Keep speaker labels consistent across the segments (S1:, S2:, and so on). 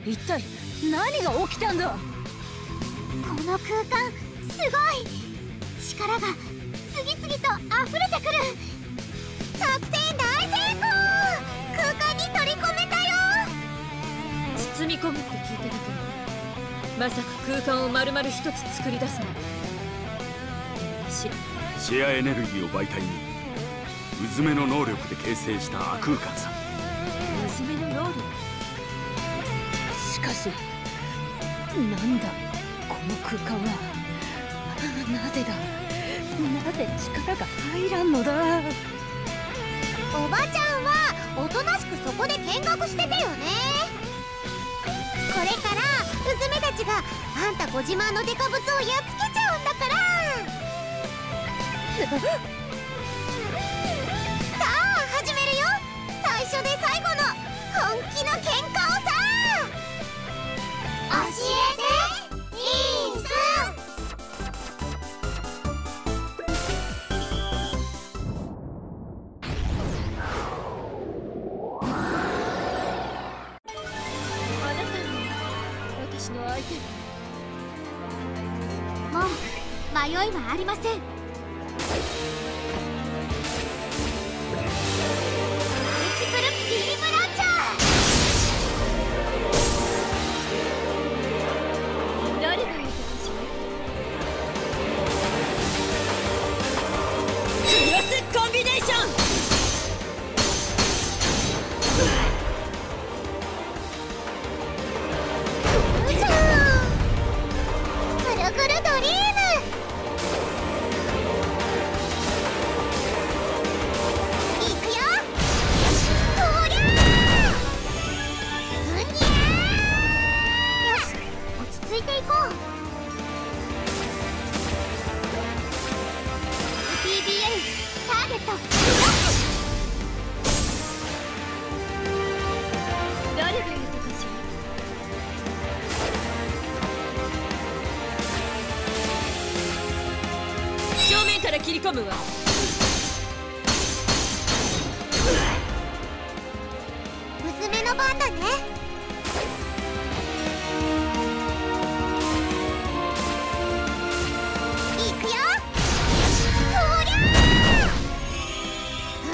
S1: 一体何が起きたんだ。
S2: この空間すごい。力が次々と溢れてくる。作戦大成功。空間に取り込めたよ。
S1: 包み込むって聞いてたけど、まさか空間を丸々一つ作り出すの。
S3: シェアエネルギーを媒体にうずめの能力で形成した亜空間さ。
S1: うずめの能力。しかしなんだこの空間は。なぜだ、なぜ力が入らんのだ。
S2: おばちゃんはおとなしくそこで見学しててよね。これからうずめたちがあんたご自慢のデカブツをやっつけちゃうんだから。さあ始めるよ。最初で最後の本気の喧嘩をさ。教えてリース。
S1: あなたが私の相手。
S2: もう迷いはありません。
S1: 切り込むわ。
S2: 娘の番だね。いくよ。とりゃー。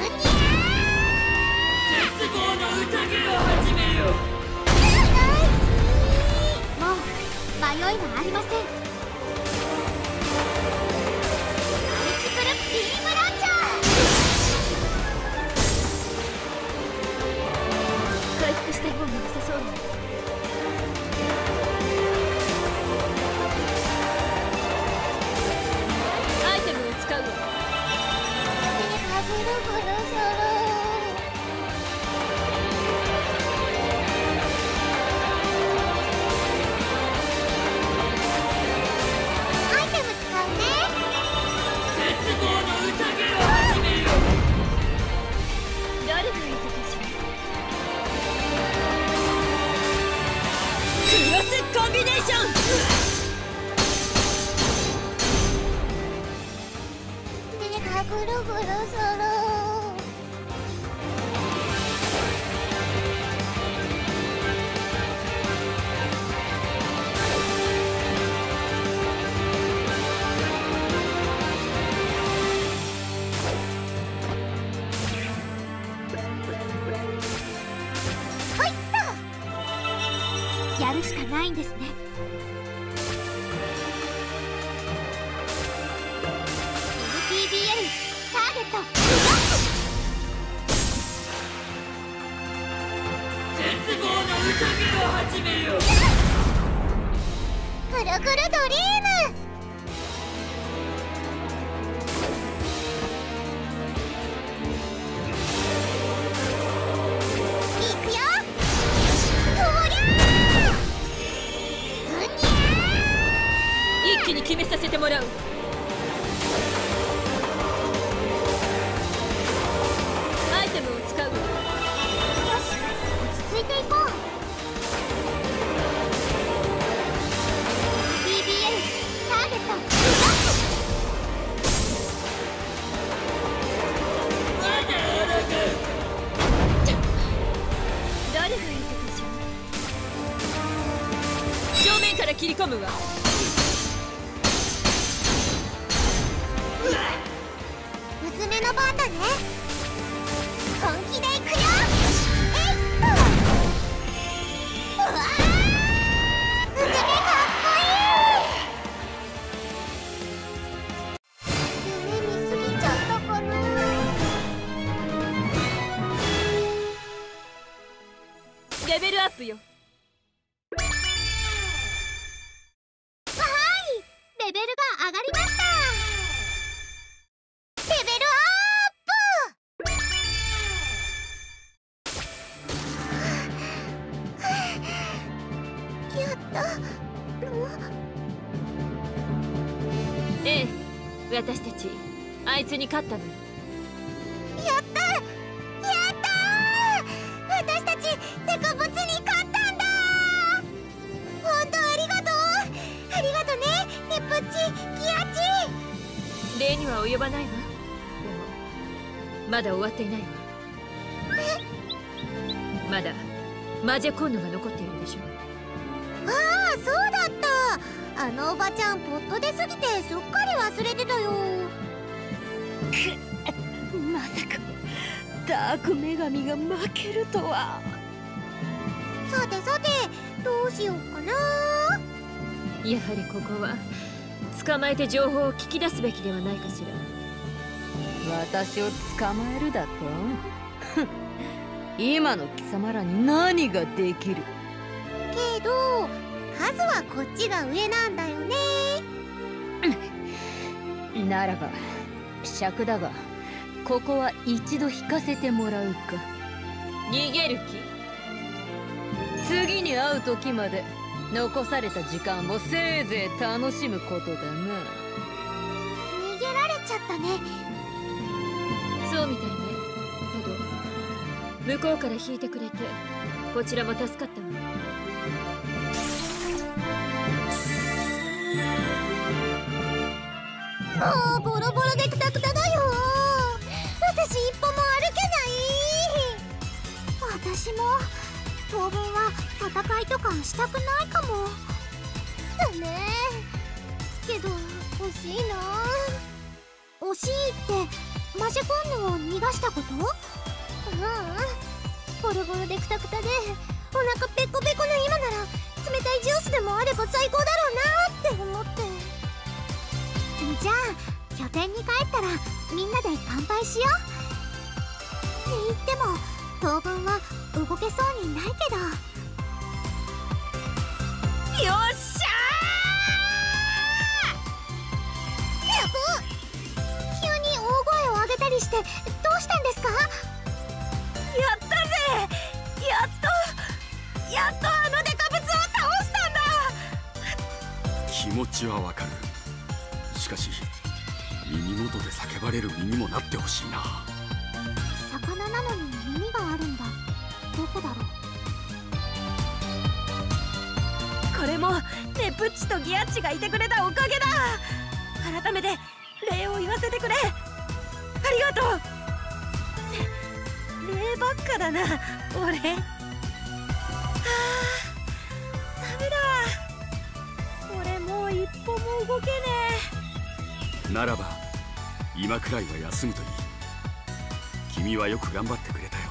S1: 絶望の宴を始めよう。
S2: もう迷いはありません。ビームランチャー。
S1: 回復した方が良さそうね。アイテムを使うわ。コンビネーション。
S2: ぐるぐるする。はいっと。やるしかないんですね。ターゲット。
S1: 絶望の宴を始めよう。
S2: ぐるぐるドリーム。いくよ。とりゃー。
S1: 一気に決めさせてもらう。アイテムを使う。よし、
S2: 落ち着いていこう。BBL ターゲット。
S1: まだあらが誰がいたかしら。 から切り込むわ。
S2: 娘の番だね。本気でいくよ。うわー、娘かっこいい。夢見すぎちゃったかな。
S1: レベルアップよ。
S2: レベルが上がりました。レベルアップ。やった。
S1: ええ、私たちあいつに勝ったのよ。
S2: やったやったー。私たちデカブツに勝ったんだ。本当ありがとう。ありがとね、ネプッチ、ギアチ。
S1: 礼には及ばないわ。でもまだ終わっていないわ。まだマジェコンヌが残っているでしょ。
S2: ああ、そうだった。あのおばちゃんポット出すぎてすっかり忘れてたよ。
S1: まさかダーク女神が負けるとは。
S2: さてさて、どうしようかな。
S1: やはりここは捕まえて情報を聞き出すべきではないかしら。私を捕まえるだと今の貴様らに何ができる。
S2: けど数はこっちが上なんだよね。
S1: ならば尺だが、ここは一度引かせてもらうか。逃げる気？次に会う時まで残された時間をせいぜい楽しむことだな。
S2: 逃げられちゃったね。
S1: そうみたいね。けど向こうから引いてくれてこちらも助かったわ。
S2: もうボロボロでクタクタだよ。私一歩も歩けない。私も当分は戦いとかしたくないかもだね。けど惜しいな。惜しいってマジェコンヌを逃がしたこと？ボロボロでクタクタでお腹ペコペコの今なら冷たいジュースでもあれば最高だろうなって思って。じゃあ拠点に帰ったらみんなで乾杯しよう。って言っても当分は動けそうにないけど。よっしゃー！急に大声を上げたりしてどうしたんですか？やったぜ！やっとあのデカブツを倒したんだ！
S3: 気持ちはわかる。しかし耳元で叫ばれる身にもなってほしいな。
S2: 魚なのに耳があるんだ。どこだろう。
S4: これもネプッチとギアッチがいてくれたおかげだ。改めて礼を言わせてくれ。ありがとう。礼ばっかだな俺。ダメだ。俺もう一歩も動けね
S3: ならば今くらいは休むといい。君はよく頑張ってくれたよ。